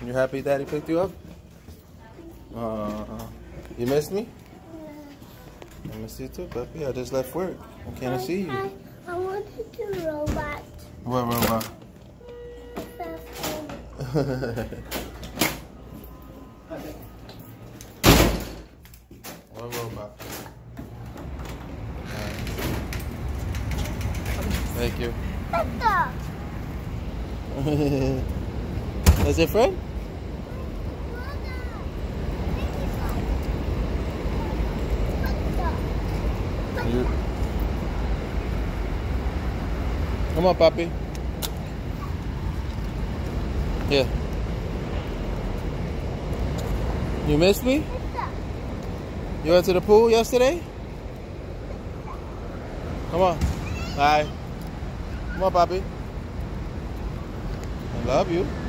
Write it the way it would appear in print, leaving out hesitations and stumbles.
You happy Daddy picked you up? You missed me? I missed you too, puppy. I just left work. I can't see you. I wanted to robot. What robot? What robot? Thank you. That's your friend? You. Come on, Papi. Yeah. You missed me? You went to the pool yesterday? Come on. Bye. Come on, Papi. I love you.